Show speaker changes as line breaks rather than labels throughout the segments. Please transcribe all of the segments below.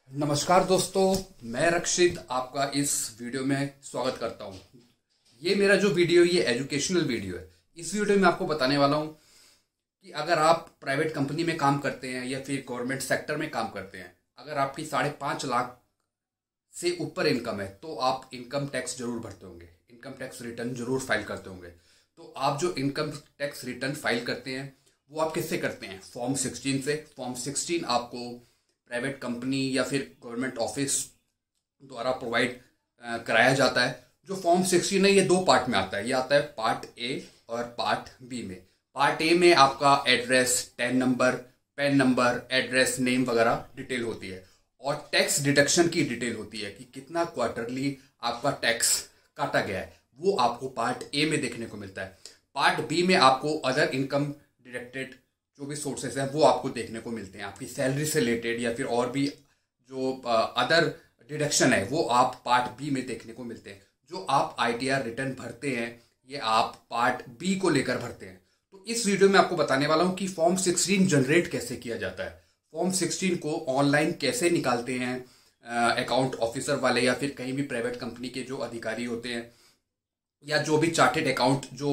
नमस्कार दोस्तों, मैं रक्षित आपका इस वीडियो में स्वागत करता हूं। ये मेरा जो वीडियो ये एजुकेशनल वीडियो है। इस वीडियो में आपको बताने वाला हूं कि अगर आप प्राइवेट कंपनी में काम करते हैं या फिर गवर्नमेंट सेक्टर में काम करते हैं, अगर आपकी 5.5 लाख से ऊपर इनकम है तो आप इनकम टैक्स जरूर भरते होंगे, इनकम टैक्स रिटर्न जरूर फाइल करते होंगे। तो आप जो इनकम टैक्स रिटर्न फाइल करते हैं वो आप किससे करते हैं? फॉर्म 16 से। फॉर्म 16 आपको प्राइवेट कंपनी या फिर गवर्नमेंट ऑफिस द्वारा प्रोवाइड कराया जाता है। जो फॉर्म 16 है ये दो पार्ट में आता है। ये आता है पार्ट ए और पार्ट बी में। पार्ट ए में आपका address, TAN number, PAN number, address, name वगैरह डिटेल होती है और टैक्स डिडक्शन की डिटेल होती है कि कितना क्वार्टरली आपका टैक्स काटा गया है, वो आपको पार्ट ए में देखने को मिलता है। पार्ट बी में आपको अदर इनकम डिडक्टेड जो भी सोर्सेस हैं वो आपको देखने को मिलते हैं। आपकी सैलरी से रिलेटेड या फिर और भी जो अदर डिडक्शन है वो आप पार्ट बी में देखने को मिलते हैं। जो आप आईटीआर रिटर्न भरते हैं ये आप पार्ट बी को लेकर भरते हैं। तो इस वीडियो में आपको बताने वाला हूं कि फॉर्म 16 जनरेट कैसे किया जाता है, फॉर्म 16 को ऑनलाइन कैसे निकालते हैं अकाउंट ऑफिसर वाले या फिर कहीं भी प्राइवेट कंपनी के जो अधिकारी होते हैं या जो भी चार्टेड अकाउंट जो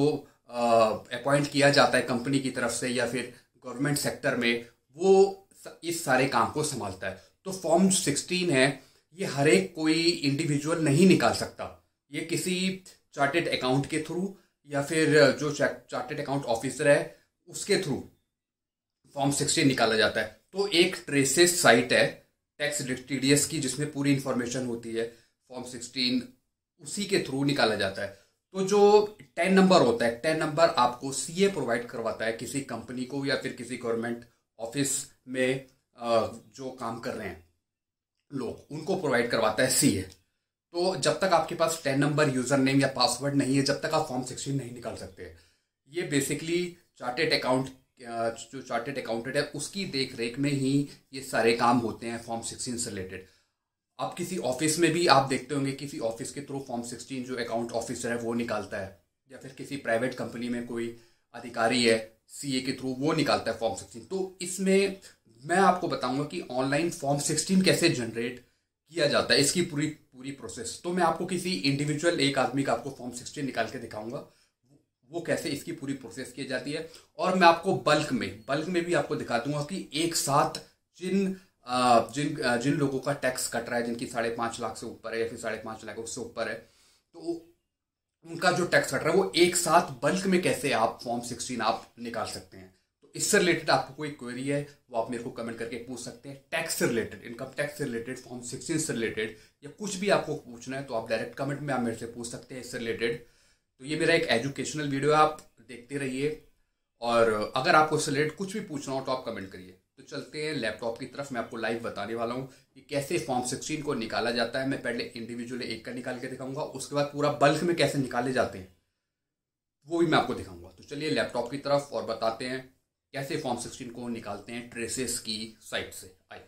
अपॉइंट किया जाता है कंपनी की तरफ से या फिर गवर्नमेंट सेक्टर में, वो इस सारे काम को संभालता है। तो फॉर्म 16 है ये हर एक कोई इंडिविजुअल नहीं निकाल सकता। ये किसी चार्टेड अकाउंट के थ्रू या फिर जो चार्टेड अकाउंट ऑफिसर है उसके थ्रू फॉर्म 16 निकाला जाता है। तो एक ट्रेसेस साइट है टैक्स टीडीएस की जिसमें पूरी इंफॉर्मेशन होती है। फॉर्म 16 उसी के थ्रू निकाला जाता है। तो जो 10 नंबर होता है, 10 नंबर आपको सीए प्रोवाइड करवाता है किसी कंपनी को या फिर किसी गवर्नमेंट ऑफिस में जो काम कर रहे हैं लोग, उनको प्रोवाइड करवाता है सीए। तो जब तक आपके पास 10 नंबर यूजर नेम या पासवर्ड नहीं है, जब तक आप फॉर्म 16 नहीं निकाल सकते। ये बेसिकली चार्टेड अकाउंट जो चार्टेड अकाउंटेंट है उसकी देख रेख में ही ये सारे काम होते हैं फॉर्म 16 से रिलेटेड। आप किसी ऑफिस में भी आप देखते होंगे किसी ऑफिस के थ्रू फॉर्म 16 जो अकाउंट ऑफिसर है वो निकालता है, या फिर किसी प्राइवेट कंपनी में कोई अधिकारी है सीए के थ्रू वो निकालता है फॉर्म 16। तो इसमें मैं आपको बताऊंगा कि ऑनलाइन फॉर्म 16 कैसे जनरेट किया जाता है, इसकी पूरी पूरी प्रोसेस। तो मैं आपको किसी इंडिविजुअल एक आदमी का आपको फॉर्म 16 निकाल के दिखाऊंगा वो कैसे इसकी पूरी प्रोसेस की जाती है। और मैं आपको बल्क में भी आपको दिखा दूंगा कि एक साथ जिन लोगों का टैक्स कट रहा है, जिनकी 5.5 लाख से ऊपर है या फिर 5.5 लाख उससे ऊपर है, तो उनका जो टैक्स कट रहा है वो एक साथ बल्क में कैसे आप फॉर्म 16 आप निकाल सकते हैं। तो इससे रिलेटेड आपको कोई क्वेरी है वो आप मेरे को कमेंट करके पूछ सकते हैं। टैक्स से रिलेटेड, इनकम टैक्स से रिलेटेड, फॉर्म 16 से रिलेटेड या कुछ भी आपको पूछना है तो आप डायरेक्ट कमेंट में आप मेरे से पूछ सकते हैं इससे रिलेटेड। तो ये मेरा एक एजुकेशनल वीडियो है, आप देखते रहिए। और अगर आपको इससे रिलेटेड कुछ भी पूछना हो तो आप कमेंट करिए। तो चलते हैं लैपटॉप की तरफ। मैं आपको लाइव बताने वाला हूँ कि कैसे फॉर्म 16 को निकाला जाता है। मैं पहले इंडिविजुअल एक का निकाल के दिखाऊंगा, उसके बाद पूरा बल्क में कैसे निकाले जाते हैं वो भी मैं आपको दिखाऊंगा। तो चलिए लैपटॉप की तरफ और बताते हैं कैसे फॉर्म 16 को निकालते हैं ट्रेसेस की साइट से। आइए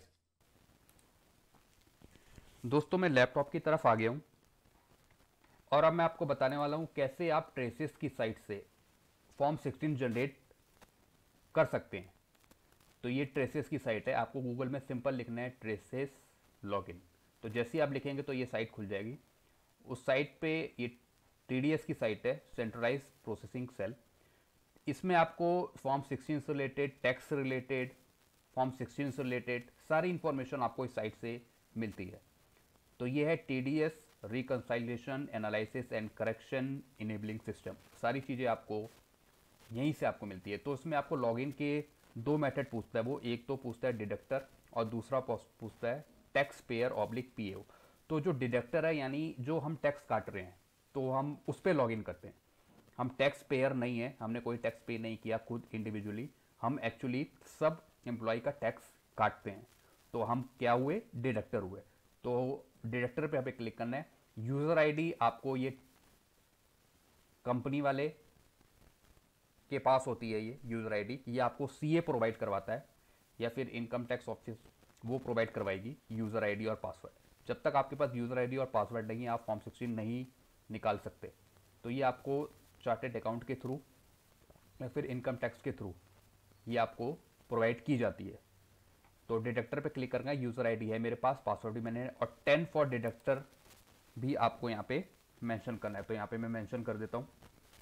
दोस्तों, मैं लैपटॉप की तरफ आ गया हूँ और अब मैं आपको बताने वाला हूँ कैसे आप ट्रेसेस की साइट से फॉर्म 16 जनरेट कर सकते हैं। तो ये ट्रेसेस की साइट है। आपको गूगल में सिंपल लिखना है ट्रेसेस लॉगिन। तो जैसे ही आप लिखेंगे तो ये साइट खुल जाएगी। उस साइट पे ये टीडीएस की साइट है, सेंट्रलाइज प्रोसेसिंग सेल। इसमें आपको फॉर्म 16 से रिलेटेड, टैक्स से रिलेटेड, फॉर्म 16 से रिलेटेड सारी इंफॉर्मेशन आपको इस साइट से मिलती है। तो ये है TDS reconciliation analysis and correction enabling system. सारी चीज़ें आपको यहीं से आपको मिलती है। तो इसमें आपको लॉगिन के दो मेथड पूछता है वो, एक तो पूछता है डिडक्टर और दूसरा पूछता है टैक्स पेयर ऑब्लिक पीओ। तो जो डिडक्टर है यानी जो हम टैक्स काट रहे हैं तो हम उस पर लॉगिन करते हैं। हम टैक्स पेयर नहीं है, हमने कोई टैक्स पे नहीं किया खुद इंडिविजुअली, हम एक्चुअली सब एम्प्लॉय का टैक्स काटते हैं। तो हम क्या हुए? डिडक्टर हुए। तो डिडक्टर पे हमें क्लिक करना है। यूजर आईडी आपको ये कंपनी वाले के पास होती है, ये यूजर आईडी ये आपको सीए प्रोवाइड करवाता है या फिर इनकम टैक्स ऑफिस वो प्रोवाइड करवाएगी यूजर आईडी और पासवर्ड। जब तक आपके पास यूजर आईडी और पासवर्ड नहीं है आप फॉर्म 16 नहीं निकाल सकते। तो ये आपको चार्टेड अकाउंट के थ्रू या फिर इनकम टैक्स के थ्रू ये आपको प्रोवाइड की जाती है। तो डिडक्टर पे क्लिक करना है, यूज़र आईडी है मेरे पास, पासवर्ड भी मैंने, और 10 फॉर डिडक्टर भी आपको यहाँ पे मेंशन करना है। तो यहाँ पे मैं मेंशन कर देता हूँ।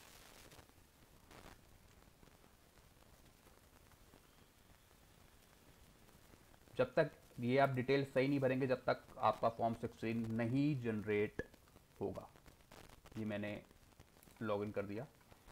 जब तक ये आप डिटेल सही नहीं भरेंगे, जब तक आपका फॉर्म 16 नहीं जनरेट होगा। ये मैंने लॉगिन कर दिया,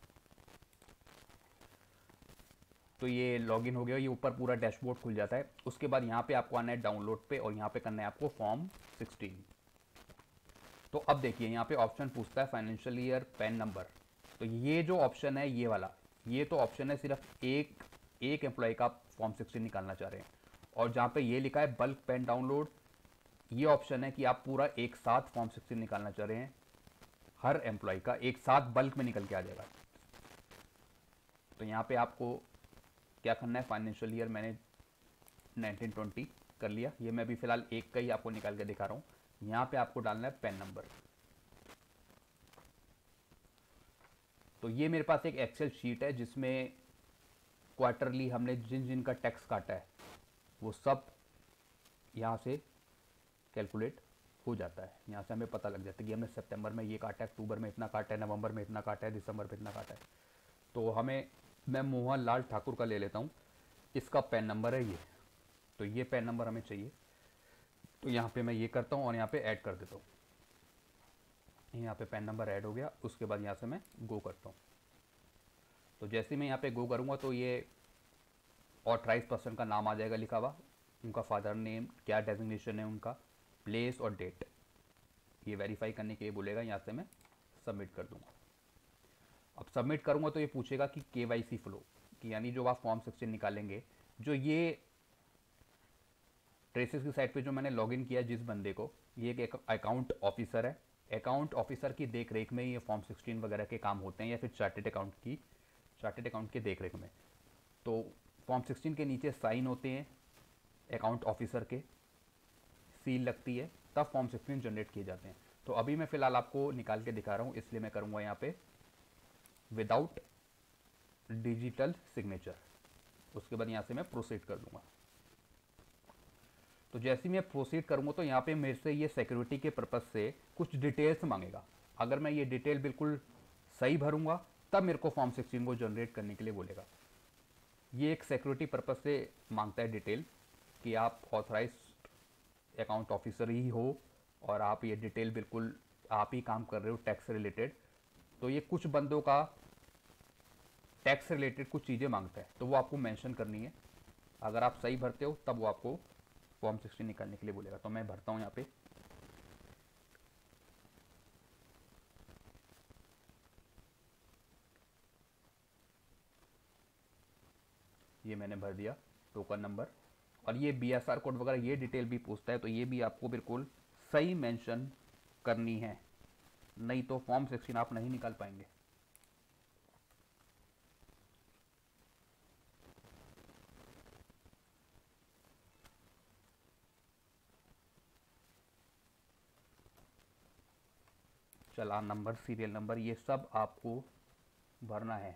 तो ये लॉगिन हो गया। ये ऊपर पूरा डैशबोर्ड खुल जाता है। उसके बाद यहाँ पे आपको आना है डाउनलोड पे, और यहाँ पे करना है आपको फॉर्म 16। तो अब देखिए यहाँ पे ऑप्शन पूछता है फाइनेंशियल ईयर, पैन नंबर। तो ये जो ऑप्शन है ये वाला, ये तो ऑप्शन है सिर्फ एक एम्प्लॉय का फॉर्म 16 निकालना चाह रहे हैं। और जहाँ पे ये लिखा है बल्क पैन डाउनलोड, ये ऑप्शन है कि आप पूरा एक साथ फॉर्म 16 निकालना चाह रहे हैं, हर एम्प्लॉय का एक साथ बल्क में निकल के आ जाएगा। तो यहाँ पे आपको क्या करना है, फाइनेंशियल ईयर मैंने 1920 कर लिया। ये मैं अभी फिलहाल एक का ही आपको निकाल के दिखा रहा हूँ। यहाँ पे आपको डालना है पैन नंबर। तो ये मेरे पास एक एक्सेल शीट है जिसमें क्वार्टरली हमने जिन जिन का टैक्स काटा है वो सब यहाँ से कैलकुलेट हो जाता है। यहाँ से हमें पता लग जाता है कि हमने सितंबर में ये काटा है, अक्टूबर में इतना काटा है, नवंबर में इतना काटा है, दिसंबर में इतना काटा है। तो मैं मोहन लाल ठाकुर का ले लेता हूँ, इसका पैन नंबर है ये। तो ये पैन नंबर हमें चाहिए। तो यहाँ पे मैं ये करता हूँ और यहाँ पे ऐड कर देता हूँ। यहाँ पे पैन नंबर ऐड हो गया। उसके बाद यहाँ से मैं गो करता हूँ। तो जैसे मैं यहाँ पे गो करूँगा तो ये ऑथराइज पर्सन का नाम आ जाएगा लिखा हुआ, उनका फादर नेम, क्या डेजिग्नेशन है उनका, प्लेस और डेट। ये वेरीफाई करने के लिए बोलेगा। यहाँ से मैं सबमिट कर दूँगा। अब सबमिट करूँगा तो ये पूछेगा कि KYC फ्लो, कि यानी जो आप फॉर्म 16 निकालेंगे, जो ये ट्रेसेस की साइट पे जो मैंने लॉगिन किया जिस बंदे को, ये एक अकाउंट ऑफिसर है। अकाउंट ऑफिसर की देख रेख में ये फॉर्म 16 वगैरह के काम होते हैं, या फिर चार्टेड अकाउंट की देख रेख में। तो फॉर्म 16 के नीचे साइन होते हैं अकाउंट ऑफिसर के, सील लगती है, तब फॉर्म 16 जनरेट किए जाते हैं। तो अभी मैं फ़िलहाल आपको निकाल के दिखा रहा हूँ, इसलिए मैं करूँगा यहाँ पे विदाउट डिजिटल सिग्नेचर। उसके बाद यहाँ से मैं प्रोसीड कर दूँगा। तो जैसे मैं प्रोसीड करूँगा तो यहाँ पे मेरे से ये सिक्योरिटी के पर्पज़ से कुछ डिटेल्स मांगेगा। अगर मैं ये डिटेल बिल्कुल सही भरूँगा तब मेरे को फॉर्म 16 को जनरेट करने के लिए बोलेगा। ये एक सिक्योरिटी पर्पज़ से मांगता है डिटेल, कि आप ऑथराइज्ड अकाउंट ऑफिसर ही हो और आप ये डिटेल बिल्कुल आप ही काम कर रहे हो टैक्स रिलेटेड। तो ये कुछ बंदों का टैक्स रिलेटेड कुछ चीज़ें मांगता है, तो वो आपको मेंशन करनी है। अगर आप सही भरते हो तब वो आपको फॉर्म 16 निकालने के लिए बोलेगा। तो मैं भरता हूँ यहाँ पे। ये मैंने भर दिया टोकन नंबर, और ये BSR कोड वगैरह ये डिटेल भी पूछता है, तो ये भी आपको बिल्कुल सही मेंशन करनी है, नहीं तो फॉर्म 16 आप नहीं निकाल पाएंगे। चालान नंबर, सीरियल नंबर, ये सब आपको भरना है।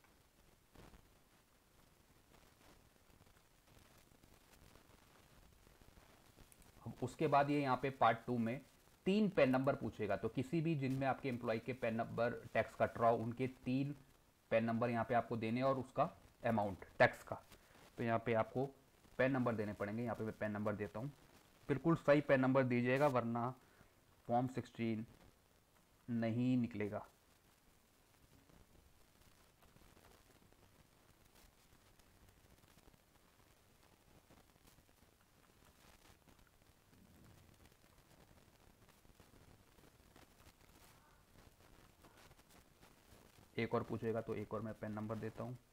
अब उसके बाद ये यहाँ पे पार्ट 2 में 3 पैन नंबर पूछेगा। तो किसी भी जिनमें आपके एम्प्लॉय के पैन नंबर टैक्स कट रहा हो, उनके 3 पैन नंबर यहाँ पे आपको देने, और उसका अमाउंट टैक्स का। तो यहाँ पे आपको पैन नंबर देने पड़ेंगे। यहाँ पे मैं पैन नंबर देता हूँ। बिल्कुल सही पैन नंबर दीजिएगा, वरना फॉर्म 16 नहीं निकलेगा। एक और पूछेगा तो एक और मैं पैन नंबर देता हूँ।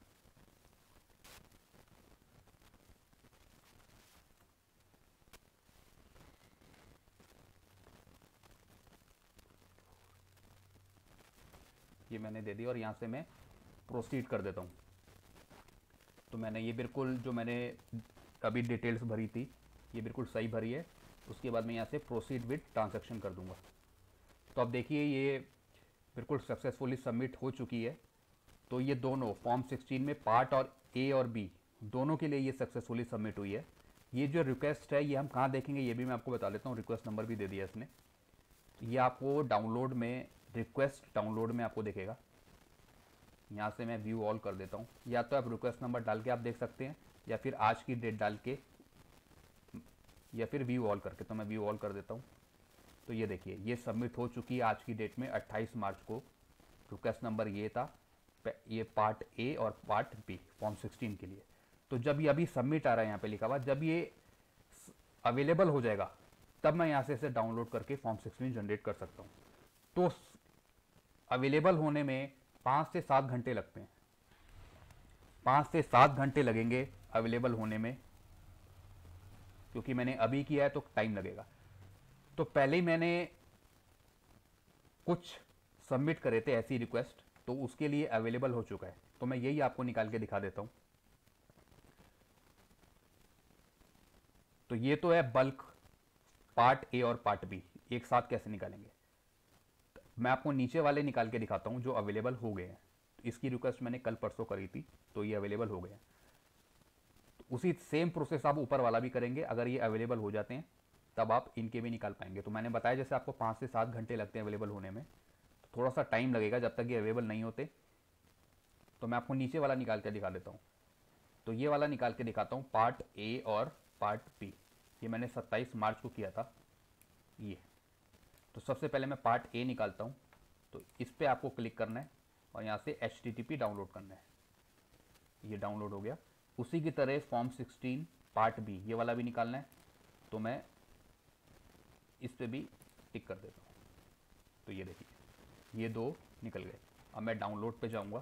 ये मैंने दे दिया और यहाँ से मैं प्रोसीड कर देता हूँ। तो मैंने ये बिल्कुल जो मैंने अभी डिटेल्स भरी थी ये बिल्कुल सही भरी है। उसके बाद मैं यहाँ से प्रोसीड विद ट्रांजैक्शन कर दूँगा। तो अब देखिए ये बिल्कुल सक्सेसफुली सबमिट हो चुकी है। तो ये दोनों फॉर्म 16 में पार्ट और A और B दोनों के लिए ये सक्सेसफुली सबमिट हुई है। ये जो रिक्वेस्ट है ये हम कहाँ देखेंगे ये भी मैं आपको बता देता हूँ। रिक्वेस्ट नंबर भी दे दिया इसने। ये आपको डाउनलोड में, रिक्वेस्ट डाउनलोड में आपको दिखेगा। यहाँ से मैं व्यू ऑल कर देता हूँ। या तो आप रिक्वेस्ट नंबर डाल के आप देख सकते हैं, या फिर आज की डेट डाल के, या फिर व्यू ऑल करके। तो मैं व्यू ऑल कर देता हूँ। तो ये देखिए ये सबमिट हो चुकी है आज की डेट में 28 मार्च को। रिक्वेस्ट नंबर ये था, ये पार्ट ए और पार्ट बी फॉर्म 16 के लिए। तो जब ये अभी सबमिट आ रहा है यहाँ पे लिखा हुआ, जब ये अवेलेबल हो जाएगा तब मैं यहाँ से इसे डाउनलोड करके फॉर्म 16 जनरेट कर सकता हूँ। तो अवेलेबल होने में 5 से 7 घंटे लगते हैं। 5 से 7 घंटे लगेंगे अवेलेबल होने में, क्योंकि मैंने अभी किया है तो टाइम लगेगा। तो पहले ही मैंने कुछ सबमिट करे थे ऐसी रिक्वेस्ट, तो उसके लिए अवेलेबल हो चुका है। तो मैं यही आपको निकाल के दिखा देता हूं। तो ये तो है बल्क, पार्ट ए और पार्ट बी एक साथ कैसे निकालेंगे। मैं आपको नीचे वाले निकाल के दिखाता हूं जो अवेलेबल हो गए हैं। तो इसकी रिक्वेस्ट मैंने कल परसों करी थी, तो ये अवेलेबल हो गए हैं। तो उसी सेम प्रोसेस आप ऊपर वाला भी करेंगे। अगर ये अवेलेबल हो जाते हैं तब आप इनके भी निकाल पाएंगे। तो मैंने बताया जैसे आपको 5 से 7 घंटे लगते हैं अवेलेबल होने में, तो थोड़ा सा टाइम लगेगा जब तक ये अवेलेबल नहीं होते। तो मैं आपको नीचे वाला निकाल के दिखा देता हूँ। तो ये वाला निकाल के दिखाता हूँ, पार्ट ए और पार्ट बी। ये मैंने 27 मार्च को किया था ये। तो सबसे पहले मैं पार्ट ए निकालता हूँ। तो इस पर आपको क्लिक करना है और यहाँ से HTTP डाउनलोड करना है। ये डाउनलोड हो गया। उसी की तरह फॉर्म 16 पार्ट बी ये वाला भी निकालना है। तो मैं इस पर भी टिक कर देता हूँ। तो ये देखिए ये दो निकल गए। अब मैं डाउनलोड पे जाऊँगा,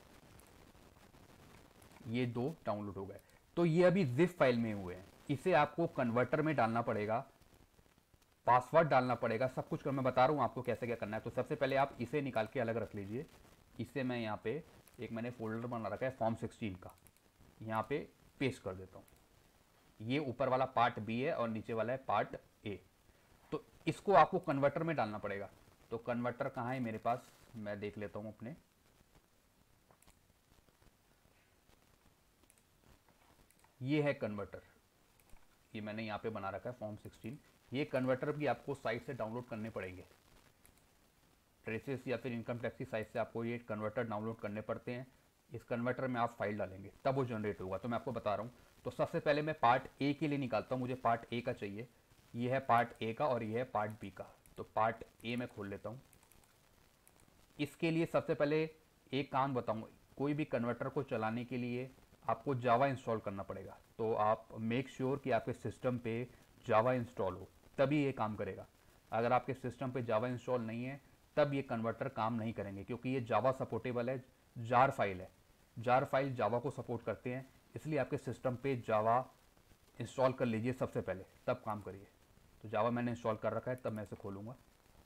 ये दो डाउनलोड हो गए। तो ये अभी जिप फाइल में हुए हैं। इसे आपको कन्वर्टर में डालना पड़ेगा, पासवर्ड डालना पड़ेगा, सब कुछ कर मैं बता रहा हूँ आपको कैसे क्या करना है। तो सबसे पहले आप इसे निकाल के अलग रख लीजिए। इसे मैं यहाँ पे एक मैंने फोल्डर बना रखा है फॉर्म 16 का, यहाँ पे पेस्ट कर देता हूँ। ये ऊपर वाला पार्ट बी है और नीचे वाला है पार्ट ए। तो इसको आपको कन्वर्टर में डालना पड़ेगा। तो कन्वर्टर कहाँ है मेरे पास, मैं देख लेता हूँ अपने। ये है कन्वर्टर, ये मैंने यहाँ पे बना रखा है फॉर्म 16। ये कन्वर्टर भी आपको साइट से डाउनलोड करने पड़ेंगे। ट्रेसेस या फिर इनकम टैक्स की साइट से आपको ये कन्वर्टर डाउनलोड करने पड़ते हैं। इस कन्वर्टर में आप फाइल डालेंगे तब वो जनरेट होगा। तो मैं आपको बता रहा हूँ। तो सबसे पहले मैं पार्ट ए के लिए निकालता हूँ। मुझे पार्ट ए का चाहिए। ये है पार्ट ए का और ये है पार्ट बी का। तो पार्ट ए मैं खोल लेता हूँ। इसके लिए सबसे पहले एक काम बताऊँगा, कोई भी कन्वर्टर को चलाने के लिए आपको जावा इंस्टॉल करना पड़ेगा। तो आप मेक श्योर कि आपके सिस्टम पे जावा इंस्टॉल हो, तभी ये काम करेगा। अगर आपके सिस्टम पे जावा इंस्टॉल नहीं है तब ये कन्वर्टर काम नहीं करेंगे, क्योंकि ये जावा सपोर्टेबल है, जार फाइल है। जार फाइल जावा को सपोर्ट करते हैं, इसलिए आपके सिस्टम पे जावा इंस्टॉल कर लीजिए सबसे पहले, तब काम करिए। तो जावा मैंने इंस्टॉल कर रखा है, तब मैं इसे खोलूँगा।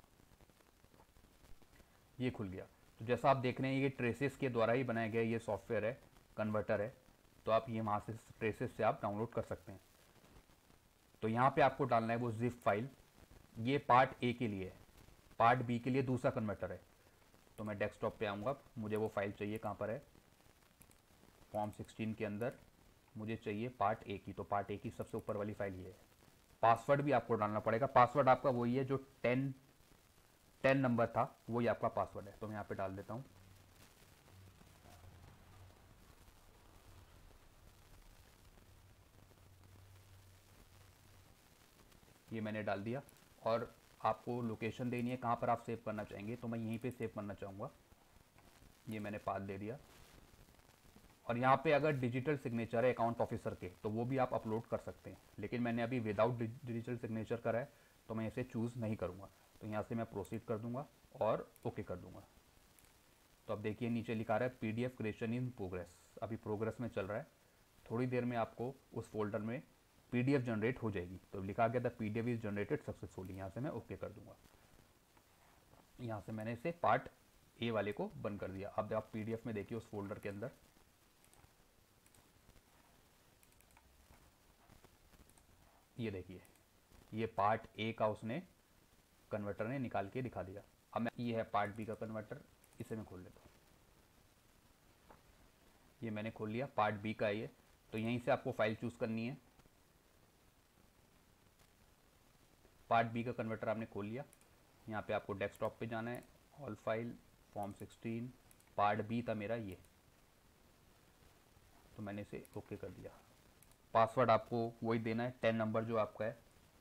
ये खुल गया। तो जैसा आप देख रहे हैं ये ट्रेसेस के द्वारा ही बनाया गया ये सॉफ्टवेयर है, कन्वर्टर है। तो आप ये वहाँ से ट्रेसेस से आप डाउनलोड कर सकते हैं। तो यहाँ पे आपको डालना है वो जिप फाइल। ये पार्ट ए के लिए है, पार्ट बी के लिए दूसरा कन्वर्टर है। तो मैं डेस्कटॉप पे आऊँगा, मुझे वो फाइल चाहिए, कहाँ पर है, फॉर्म 16 के अंदर मुझे चाहिए पार्ट ए की। तो पार्ट ए की सबसे ऊपर वाली फाइल ये है। पासवर्ड भी आपको डालना पड़ेगा। पासवर्ड आपका वही है जो 10 नंबर था, वही आपका पासवर्ड है। तो मैं यहाँ पे डाल देता हूँ। ये मैंने डाल दिया। और आपको लोकेशन देनी है कहाँ पर आप सेव करना चाहेंगे। तो मैं यहीं पे सेव करना चाहूँगा। ये मैंने पाथ दे दिया। और यहाँ पे अगर डिजिटल सिग्नेचर है अकाउंट ऑफिसर के, तो वो भी आप अपलोड कर सकते हैं। लेकिन मैंने अभी विदाउट डिजिटल सिग्नेचर करा है, तो मैं इसे चूज़ नहीं करूँगा। तो यहाँ से मैं प्रोसीड कर दूँगा और ओके कर दूँगा। तो अब देखिए नीचे लिखा रहा है PDF क्रिएशन इन प्रोग्रेस, अभी प्रोग्रेस में चल रहा है। थोड़ी देर में आपको उस फोल्डर में PDF जनरेट हो जाएगी। तो लिखा गया था PDF इज जनरेटेड सक्सेसफुली, यहाँ से मैं ओके कर दूंगा। यहाँ से मैंने इसे पार्ट ए वाले को बंद कर दिया। अब आप PDF में देखिए उस फोल्डर के अंदर ये देखिए ये पार्ट ए का उसने कन्वर्टर ने निकाल के दिखा दिया। अब मैं, ये है पार्ट बी का कन्वर्टर, इसे मैं खोल लेता हूँ। ये मैंने खोल लिया, पार्ट बी का है ये। तो यहीं से आपको फाइल चूज़ करनी है। पार्ट बी का कन्वर्टर आपने खोल लिया। यहाँ पे आपको डेस्कटॉप पे जाना है, all file, form 16, part B था मेरा ये, तो मैंने इसे ओके कर दिया। पासवर्ड आपको वही देना है, 10 नंबर जो आपका है।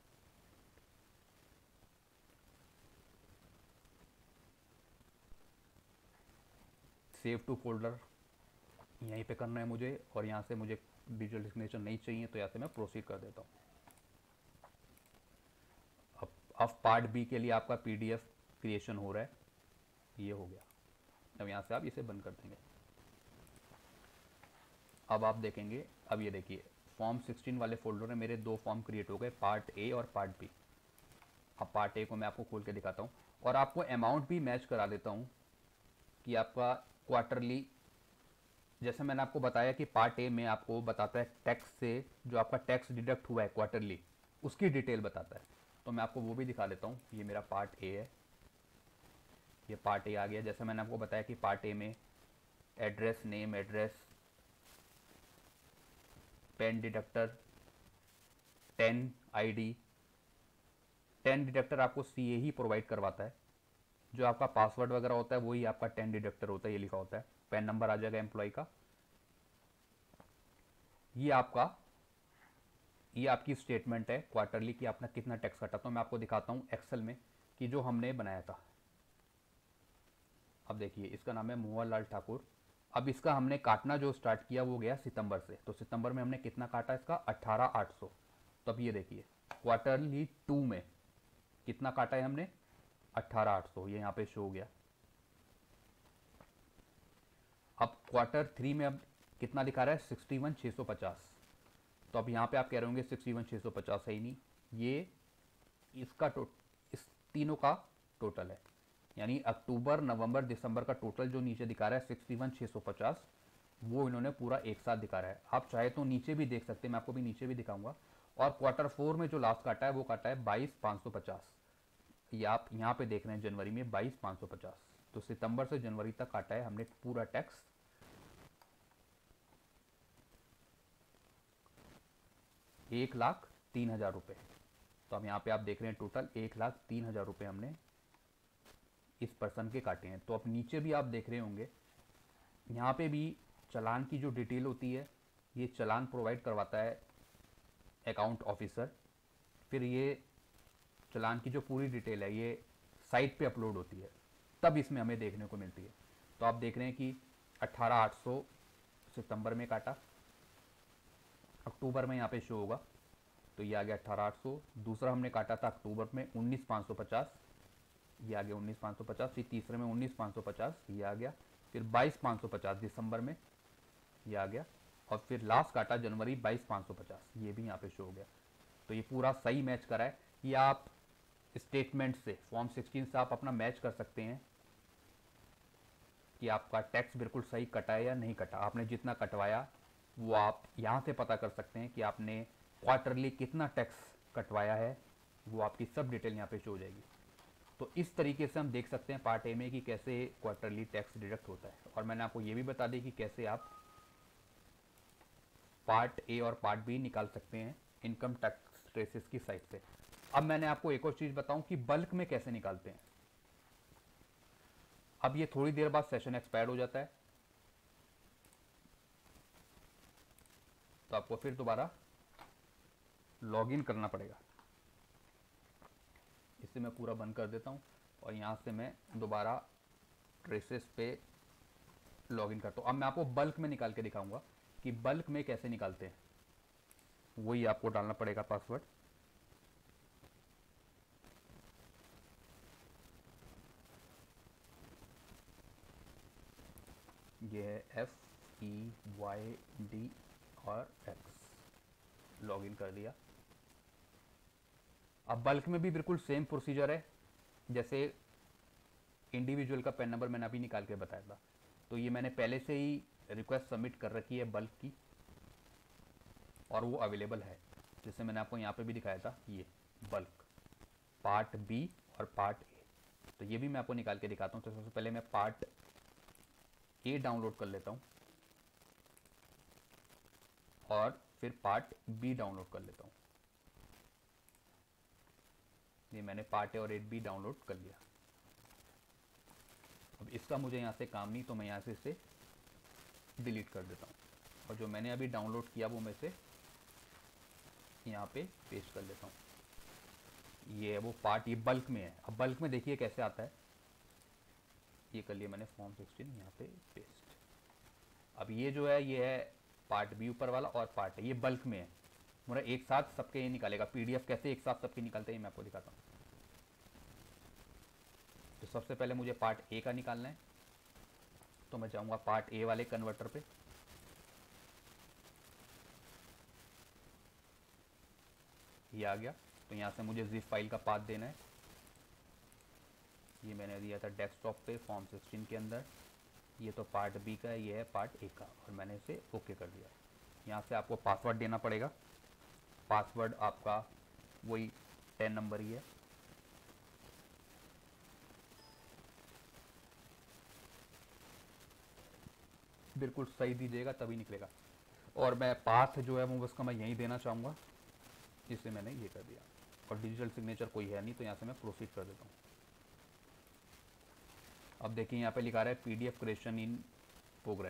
सेव टू फोल्डर यहीं पे करना है मुझे, और यहाँ से मुझे डिजिटल सिग्नेचर नहीं चाहिए, तो यहाँ से मैं प्रोसीड कर देता हूँ। अब पार्ट बी के लिए आपका पीडीएफ क्रिएशन हो रहा है, ये हो गया। अब यहाँ से आप इसे बंद कर देंगे। अब आप देखेंगे, अब ये देखिए फॉर्म 16 वाले फोल्डर में मेरे 2 फॉर्म क्रिएट हो गए, पार्ट ए और पार्ट बी। अब पार्ट ए को मैं आपको खोल के दिखाता हूँ और आपको अमाउंट भी मैच करा देता हूँ कि आपका क्वार्टरली, जैसे मैंने आपको बताया कि पार्ट ए में आपको बताता है टैक्स से जो आपका टैक्स डिडक्ट हुआ है क्वार्टरली, उसकी डिटेल बताता है। तो मैं आपको वो भी दिखा देता हूँ। ये मेरा पार्ट ए है, ये पार्ट ए आ गया। जैसे मैंने आपको बताया कि पार्ट ए में address, name, address, PAN deductor, 10 ID. 10 deductor आपको सीए ही प्रोवाइड करवाता है। जो आपका पासवर्ड वगैरह होता है वही आपका 10 डिडक्टर होता है, ये लिखा होता है। पैन नंबर आ जाएगा एम्प्लॉय का। ये आपकी स्टेटमेंट है क्वार्टरली कि आपने कितना टैक्स काटा। तो मैं आपको दिखाता हूँ एक्सेल में कि जो हमने बनाया था। अब देखिए इसका नाम है मोहन लाल ठाकुर। अब इसका हमने काटना जो स्टार्ट किया वो गया सितंबर से। तो सितंबर में हमने कितना काटा इसका, 18,800। तो अब ये देखिए क्वार्टरली 2 में कितना काटा है हमने, 18,800, ये यहाँ पे शो हो गया। अब क्वार्टर 3 में अब कितना दिखा रहा है, 61,650। तो अब यहाँ पे आप कह रहे होंगे 61,650 है ही नहीं, ये इसका इस तीनों का टोटल है। यानी अक्टूबर, नवंबर, दिसंबर का टोटल जो नीचे दिखा रहा है 61,650, वो इन्होंने पूरा एक साथ दिखा रहा है। आप चाहे तो नीचे भी देख सकते हैं, मैं आपको भी नीचे भी दिखाऊंगा। और क्वार्टर 4 में जो लास्ट काटा है वो काटा है 22,550। ये आप यहाँ पे देख रहे हैं जनवरी में 22,550। तो सितंबर से जनवरी तक काटा है हमने पूरा टैक्स 1,03,000 रुपये। तो अब यहाँ पे आप देख रहे हैं टोटल 1,03,000 रुपये हमने इस पर्सन के काटे हैं। तो अब नीचे भी आप देख रहे होंगे, यहाँ पे भी चालान की जो डिटेल होती है, ये चालान प्रोवाइड करवाता है अकाउंट ऑफिसर। फिर ये चालान की जो पूरी डिटेल है ये साइट पे अपलोड होती है, तब इसमें हमें देखने को मिलती है। तो आप देख रहे हैं कि 18,800 सितंबर में काटा, अक्टूबर में यहाँ पे शो होगा, तो ये आ गया 18,800। दूसरा हमने काटा था अक्टूबर में 19,550, ये आ गया 19,550। फिर तीसरे में 19,550, ये आ गया। फिर 22,550 दिसंबर में, ये आ गया। और फिर लास्ट काटा जनवरी 22,550, ये भी यहाँ पे शो हो गया। तो ये पूरा सही मैच करा है। ये आप स्टेटमेंट से, फॉर्म 16 से आप अपना मैच कर सकते हैं कि आपका टैक्स बिल्कुल सही कटा है या नहीं कटा। आपने जितना कटवाया वो आप यहाँ से पता कर सकते हैं कि आपने क्वार्टरली कितना टैक्स कटवाया है, वो आपकी सब डिटेल यहाँ पे शो हो जाएगी। तो इस तरीके से हम देख सकते हैं पार्ट ए में कि कैसे क्वार्टरली टैक्स डिडक्ट होता है। और मैंने आपको ये भी बता दी कि कैसे आप पार्ट ए और पार्ट बी निकाल सकते हैं इनकम टैक्स ट्रेसेस की साइट से। अब मैंने आपको एक और चीज़ बताऊं कि बल्क में कैसे निकालते हैं। अब ये थोड़ी देर बाद सेशन एक्सपायर हो जाता है, तो आपको फिर दोबारा लॉगिन करना पड़ेगा। इसे मैं पूरा बंद कर देता हूँ और यहाँ से मैं दोबारा ट्रेसेस पे लॉगिन करता हूँ। अब मैं आपको बल्क में निकाल के दिखाऊंगा कि बल्क में कैसे निकालते हैं। वही आपको डालना पड़ेगा पासवर्ड। ये है FEYD और X। लॉगिन कर दिया। अब बल्क में भी बिल्कुल सेम प्रोसीजर है जैसे इंडिविजुअल का पैन नंबर मैंने अभी निकाल के बताया था। तो ये मैंने पहले से ही रिक्वेस्ट सबमिट कर रखी है बल्क की, और वो अवेलेबल है। जैसे मैंने आपको यहाँ पे भी दिखाया था, ये बल्क पार्ट बी और पार्ट ए। तो ये भी मैं आपको निकाल के दिखाता हूँ। तो सबसे पहले मैं पार्ट ए डाउनलोड कर लेता हूँ और फिर पार्ट बी डाउनलोड कर लेता हूँ। ये मैंने पार्ट ए और 8B डाउनलोड कर लिया। अब इसका मुझे यहाँ से काम नहीं, तो मैं यहाँ से इसे डिलीट कर देता हूँ और जो मैंने अभी डाउनलोड किया वो मैं इसे यहाँ पे पेस्ट कर लेता हूँ। ये है वो पार्ट, ये बल्क में है। अब बल्क में देखिए कैसे आता है, ये कर लिया मैंने फॉर्म 16 यहाँ पे पेस्ट। अब ये जो है ये है पार्ट बी ऊपर वाला और पार्ट ए, ये बल्क में है। मेरा एक साथ सबके ये निकालेगा। पीडीएफ कैसे एक साथ सबके निकलते हैं मैं आपको दिखाता हूँ। तो सबसे पहले मुझे पार्ट ए का निकालना है, तो मैं जाऊँगा पार्ट ए वाले कन्वर्टर पे। ये आ गया, तो यहाँ से मुझे जिप फाइल का पाथ देना है। ये मैंने दिया था डेस्कटॉप पे फॉर्म 16 के अंदर। ये तो पार्ट बी का है, ये है पार्ट ए का, और मैंने इसे ओके कर दिया। यहाँ से आपको पासवर्ड देना पड़ेगा। पासवर्ड आपका वही 10 नंबर ही है। बिल्कुल सही दीजिएगा तभी निकलेगा। और मैं पाथ जो है वो उसका मैं यहीं देना चाहूँगा, जिससे मैंने ये कर दिया। और डिजिटल सिग्नेचर कोई है नहीं, तो यहाँ से मैं प्रोसीड कर देता हूँ। अब देखिए यहाँ पे लिखा रहा है पीडीएफ क्रिएशन इन प्रोग्रेस।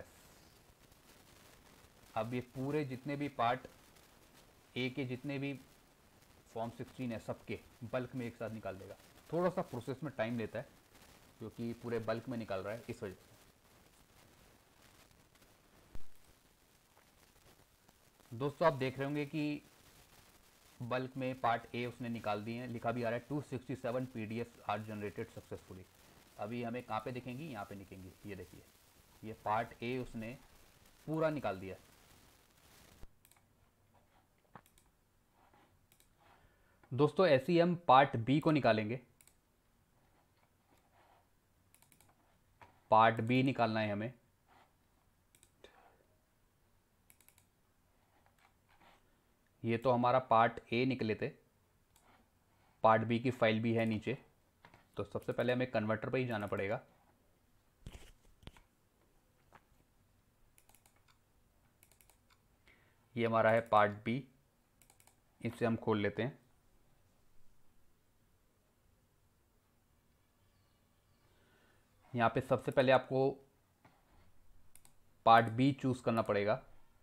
अब ये पूरे जितने भी पार्ट ए के जितने भी फॉर्म 16 है सबके बल्क में एक साथ निकाल देगा। थोड़ा सा प्रोसेस में टाइम लेता है क्योंकि पूरे बल्क में निकाल रहा है, इस वजह से। दोस्तों आप देख रहे होंगे कि बल्क में पार्ट ए उसने निकाल दिए हैं। लिखा भी आ रहा है 267 पीडीएफ आर जनरेटेड सक्सेसफुली। अभी हमें कहाँ पे दिखेंगी, यहाँ पे दिखेंगी। ये देखिए, ये पार्ट ए उसने पूरा निकाल दिया। दोस्तों ऐसे ही हम पार्ट बी को निकालेंगे। पार्ट बी निकालना है हमें। ये तो हमारा पार्ट ए निकले थे, पार्ट बी की फाइल भी है नीचे। तो सबसे पहले हमें कन्वर्टर पे ही जाना पड़ेगा। ये हमारा है पार्ट बी, इसे हम खोल लेते हैं। यहाँ पे सबसे पहले आपको पार्ट बी चूज करना पड़ेगा।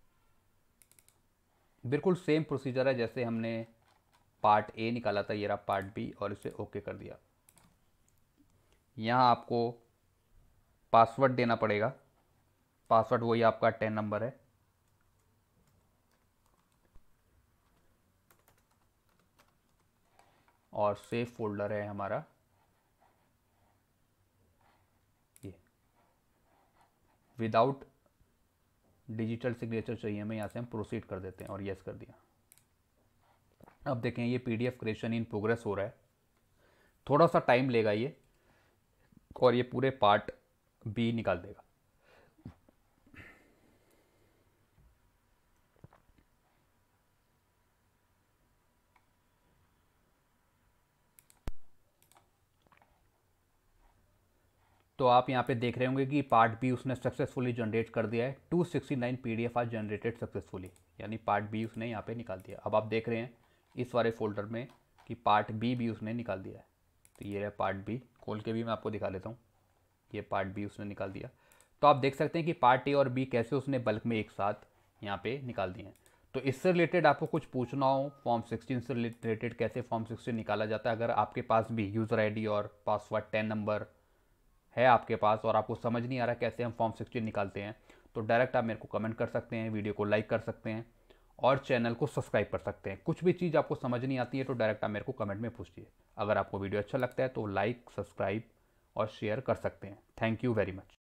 बिल्कुल सेम प्रोसीजर है जैसे हमने पार्ट ए निकाला था। ये रहा पार्ट बी, और इसे ओके कर दिया। यहाँ आपको पासवर्ड देना पड़ेगा। पासवर्ड वही आपका 10 नंबर है। और सेव फोल्डर है हमारा ये। विदाउट डिजिटल सिग्नेचर चाहिए हमें, यहाँ से हम प्रोसीड कर देते हैं और यस कर दिया। अब देखें ये पीडीएफ क्रिएशन इन प्रोग्रेस हो रहा है, थोड़ा सा टाइम लेगा ये, और ये पूरे पार्ट बी निकाल देगा। तो आप यहाँ पे देख रहे होंगे कि पार्ट बी उसने सक्सेसफुली जनरेट कर दिया है। 269 पीडीएफ आर जनरेटेड सक्सेसफुली, यानी पार्ट बी उसने यहाँ पे निकाल दिया। अब आप देख रहे हैं इस वाले फोल्डर में कि पार्ट बी भी उसने निकाल दिया है। तो ये है पार्ट बी, खोल के भी मैं आपको दिखा लेता हूँ। ये पार्ट बी उसने निकाल दिया। तो आप देख सकते हैं कि पार्ट ए और बी कैसे उसने बल्क में एक साथ यहाँ पे निकाल दिए हैं। तो इससे रिलेटेड आपको कुछ पूछना हो, फॉर्म 16 से रिलेटेड कैसे फॉर्म 16 निकाला जाता है, अगर आपके पास भी यूज़र आईडी और पासवर्ड 10 नंबर है आपके पास और आपको समझ नहीं आ रहा कैसे हम फॉर्म 16 निकालते हैं, तो डायरेक्ट आप मेरे को कमेंट कर सकते हैं, वीडियो को लाइक कर सकते हैं और चैनल को सब्सक्राइब कर सकते हैं। कुछ भी चीज़ आपको समझ नहीं आती है तो डायरेक्ट आप मेरे को कमेंट में पूछिए। अगर आपको वीडियो अच्छा लगता है तो लाइक, सब्सक्राइब और शेयर कर सकते हैं। Thank you very much.